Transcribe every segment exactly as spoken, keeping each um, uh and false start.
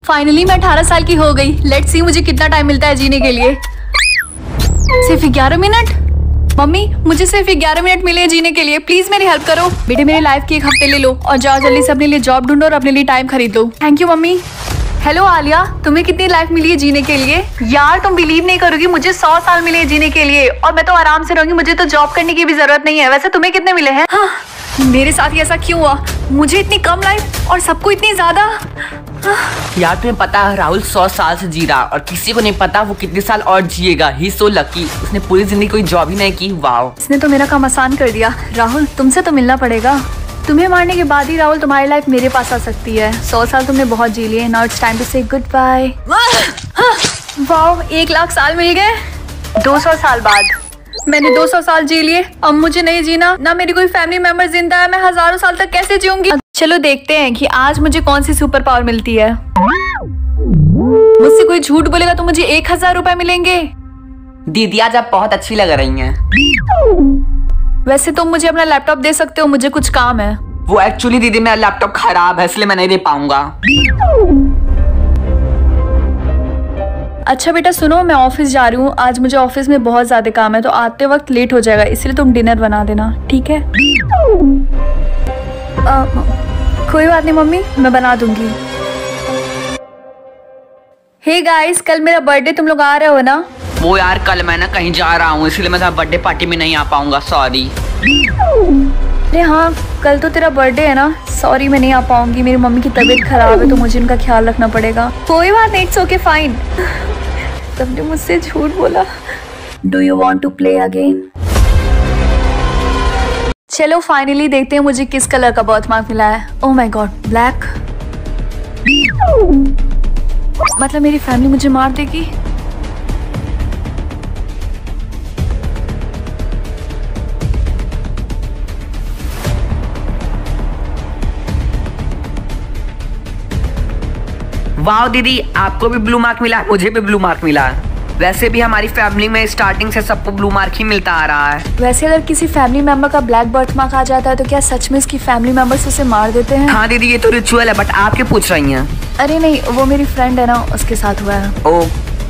Finally मैं अठारह साल की हो गई। लेट्स सी मुझे कितना टाइम मिलता है जीने के लिए। सिर्फ ग्यारह मिनट। मम्मी मुझे सिर्फ ग्यारह मिनट मिले हैं जीने के लिए, प्लीज मेरी हेल्प करो। बेटे मेरी लाइफ की एक हफ्ते ले लो और जाओ जल्दी से अपने लिए जॉब ढूंढो और अपने लिए टाइम खरीद लो। Thank you mummy. Hello Alia, तुम्हें कितनी लाइफ मिली है जीने के लिए? यार तुम बिलीव नहीं करोगी, मुझे सौ साल मिले हैं जीने के लिए और मैं तो आराम से रहूंगी। मुझे तो जॉब करने की भी जरूरत नहीं है। वैसे तुम्हें कितने मिले हैं? हाँ, मेरे साथ ही ऐसा क्यों हुआ? मुझे इतनी कम लाइफ और सबको इतनी ज्यादा। यार तुम्हें पता है राहुल सौ साल से जी रहा और किसी को नहीं पता वो कितने साल और जिएगा। ही सो लकी, उसने पूरी जिंदगी कोई जॉब ही नहीं की। वाओ, इसने तो मेरा काम आसान कर दिया। राहुल तुमसे तो मिलना पड़ेगा। तुम्हें मारने के बाद ही राहुल तुम्हारी लाइफ मेरे पास आ सकती है। सौ साल तुमने बहुत जी लिए। Now it's time to say good bye. Wow, एक लाख साल मिल गए। दो सौ साल बाद मैंने दो सौ साल जी लिए। अब मुझे नहीं जीना, ना मेरी कोई फैमिली मेंबर जिंदा है। मैं हजारों साल तक कैसे जीऊंगी? चलो देखते हैं कि आज मुझे कौन सी सुपर पावर मिलती है। मुझसे कोई झूठ बोलेगा तो मुझे एक हजार रुपए मिलेंगे। दीदी आज आप बहुत अच्छी लग रही हैं। वैसे तुम मुझे अपना लैपटॉप दे सकते हो, मुझे कुछ काम है। वो एक्चुअली दीदी मेरा लैपटॉप खराब है इसलिए मैं नहीं दे पाऊंगा। अच्छा बेटा सुनो, मैं ऑफिस जा रही हूँ। आज मुझे ऑफिस में बहुत ज्यादा काम है तो आते वक्त लेट हो जाएगा, इसलिए तुम डिनर बना देना, ठीक है? आ, कोई बात नहीं मम्मी, मैं बना दूंगी। हे गाइस, कल मेरा बर्थडे, तुम लोग आ रहे हो ना? वो यार कल मैं ना कहीं जा रहा हूँ इसलिए मैं बर्थडे पार्टी में नहीं आ पाऊंगा, सॉरी। अरे हाँ, कल तो तेरा बर्थडे है ना। सॉरी मैं नहीं आ पाऊंगी, मेरी मम्मी की तबीयत खराब है तो मुझे इनका ख्याल रखना पड़ेगा। कोई बात नहीं, इट्स ओके फाइन। तुमने मुझसे झूठ बोला। Do you want to play again? चलो फाइनली देखते हैं मुझे किस कलर का बर्थ मार्क मिला है। Oh my god, black. मतलब मेरी फैमिली मुझे मार देगी। वाह दीदी, आपको भी ब्लू मार्क मिला, मुझे भी ब्लू मार्क मिला। वैसे भी हमारी फैमिली में स्टार्टिंग से सबको ब्लू मार्क ही मिलता आ रहा है। वैसे अगर किसी फैमिली मेंबर का ब्लैक बर्थ मार्क आ जाता है तो क्या सच में इसकी फैमिली मेंबर्स उसे मार देते हैं? हाँ दीदी, ये तो रिचुअल है, बट आप क्या पूछ रही हैं? अरे नहीं, वो मेरी फ्रेंड है ना, उसके साथ हुआ है। ओ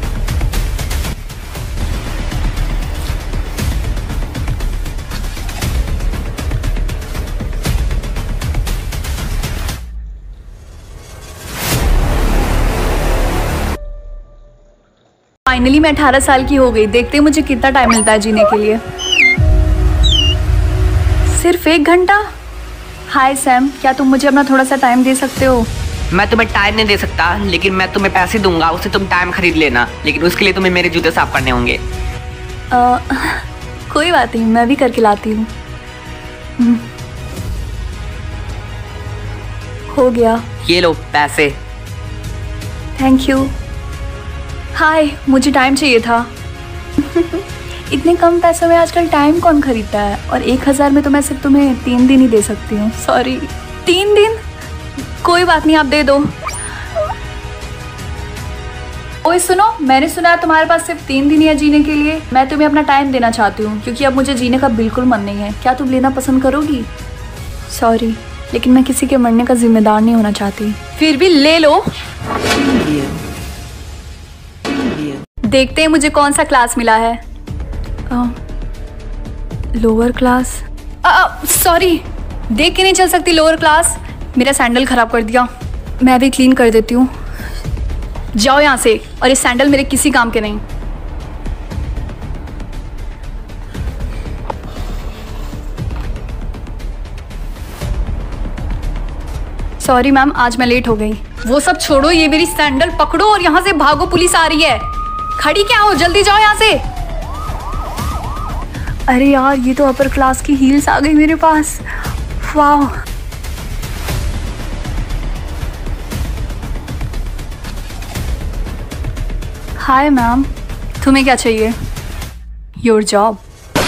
फाइनली मैं अठारह साल की हो गई। देखते हैं मुझे कितना टाइम मिलता है जीने के लिए। सिर्फ एक घंटा? हाय सैम, क्या तुम मुझे अपना थोड़ा सा टाइम दे सकते हो? मैं तुम्हें टाइम नहीं दे सकता, लेकिन मैं तुम्हें पैसे दूंगा, उससे तुम टाइम खरीद लेना। लेकिन उसके लिए तुम्हें मेरे जूते साफ करने होंगे। आ, कोई बात नहीं, मैं भी करके लाती हूँ। हो गया। ये लो पैसे। Thank you. हाय, मुझे टाइम चाहिए था। इतने कम पैसों में आजकल टाइम कौन खरीदता है? और एक हजार में तो मैं सिर्फ तुम्हें तीन दिन ही दे सकती हूँ। सॉरी। तीन दिन? कोई बात नहीं, आप दे दो। ओए सुनो, मैंने सुना है तुम्हारे पास सिर्फ तीन दिन ही है जीने के लिए। मैं तुम्हें अपना टाइम देना चाहती हूँ क्योंकि अब मुझे जीने का बिल्कुल मन नहीं है। क्या तुम लेना पसंद करोगी? सॉरी, लेकिन मैं किसी के मरने का जिम्मेदार नहीं होना चाहती। फिर भी ले लो। देखते हैं मुझे कौन सा क्लास मिला है। Lower class. सॉरी, देख के नहीं चल सकती लोअर क्लास। मेरा सैंडल खराब कर दिया, मैं भी क्लीन कर देती हूँ। जाओ यहाँ से, और ये सैंडल मेरे किसी काम के नहीं। सॉरी मैम, आज मैं लेट हो गई। वो सब छोड़ो, ये मेरी सैंडल पकड़ो और यहाँ से भागो, पुलिस आ रही है। खड़ी क्या हो, जल्दी जाओ यहाँ से। अरे यार, ये तो अपर क्लास की हील्स आ गई मेरे पास। वाह। हाय मैम, तुम्हें क्या चाहिए? Your job.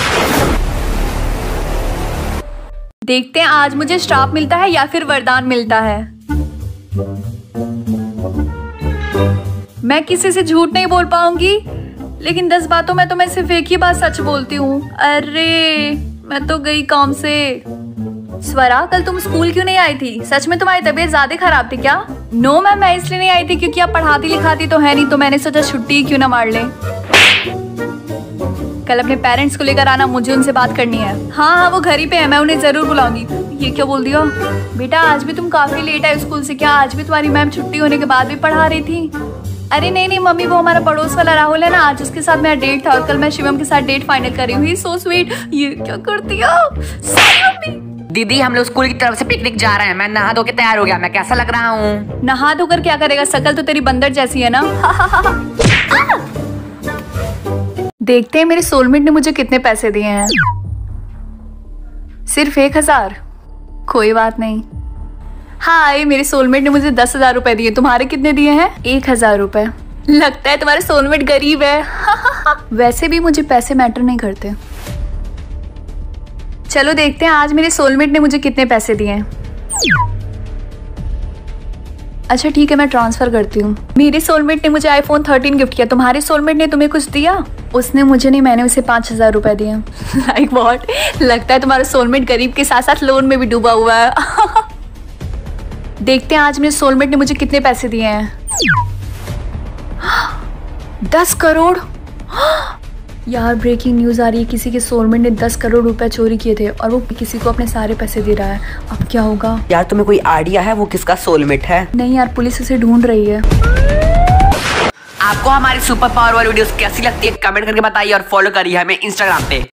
देखते हैं आज मुझे श्राप मिलता है या फिर वरदान मिलता है। मैं किसी से झूठ नहीं बोल पाऊंगी, लेकिन दस बातों में तो मैं सिर्फ एक ही बात सच बोलती हूँ। अरे मैं तो गई काम से। स्वरा, कल तुम स्कूल क्यों नहीं आई थी? सच में तुम्हारी तबीयत ज्यादा खराब थी क्या? नो मैम, मैं इसलिए नहीं आई थी क्योंकि आप पढ़ाती लिखाती तो है नहीं, तो मैंने सोचा छुट्टी क्यों ना मार लें। कल अपने पेरेंट्स को लेकर आना, मुझे उनसे बात करनी है। हाँ हाँ वो घर ही पे है, मैं उन्हें जरूर बुलाऊंगी। ये क्या बोल दिया? बेटा आज भी तुम काफी लेट आए स्कूल से, क्या आज भी तुम्हारी मैम छुट्टी होने के बाद भी पढ़ा रही थी? अरे नहीं नहीं मम्मी, वो हमारा पड़ोस वाला राहुल है ना, आज उसके साथ मेरा डेट था और कल मैं शिवम के साथ डेट फाइनल कर रही हूँ। So sweet. ये क्या कर दिया? Sorry mummy. दीदी हम लोग स्कूल की तरफ से पिकनिक जा रहे हैं। मैं नहा धो के तैयार हो गया, मैं कैसा लग रहा हूँ? नहा धोकर क्या करेगा, शकल तो तेरी बंदर जैसी है ना। देखते हैं मेरे सोलमेट ने मुझे कितने पैसे दिए हैं। सिर्फ एक हजार। कोई बात नहीं। हाय, मेरे सोलमेट ने मुझे दस हजार रुपए दिए। तुम्हारे कितने दिए हैं? एक हजार रुपए। लगता है तुम्हारे सोलमेट गरीब है। वैसे भी मुझे पैसे मैटर नहीं करते। चलो देखते हैं आज मेरे सोलमेट ने मुझे कितने पैसे दिए हैं। अच्छा ठीक है, मैं ट्रांसफर करती हूँ। मेरे सोलमेट ने मुझे आईफोन थर्टीन गिफ्ट किया। तुम्हारे सोलमेट ने तुम्हें कुछ दिया? उसने मुझे नहीं, मैंने उसे पांच हजार रुपए दिए। Like what? लगता है तुम्हारा सोलमेट गरीब के साथ साथ लोन में भी डूबा हुआ है। देखते हैं आज मेरे सोलमेट ने मुझे कितने पैसे दिए हैं। दस करोड़। यार ब्रेकिंग न्यूज आ रही है, किसी के सोलमेट ने दस करोड़ रुपए चोरी किए थे और वो किसी को अपने सारे पैसे दे रहा है। अब क्या होगा? यार तुम्हें कोई आइडिया है वो किसका सोलमेट है? नहीं यार, पुलिस उसे ढूंढ रही है। आपको हमारी सुपर पावर वाली वीडियोस कैसी लगती है कमेंट करके बताइए और फॉलो करिए हमें इंस्टाग्राम पे।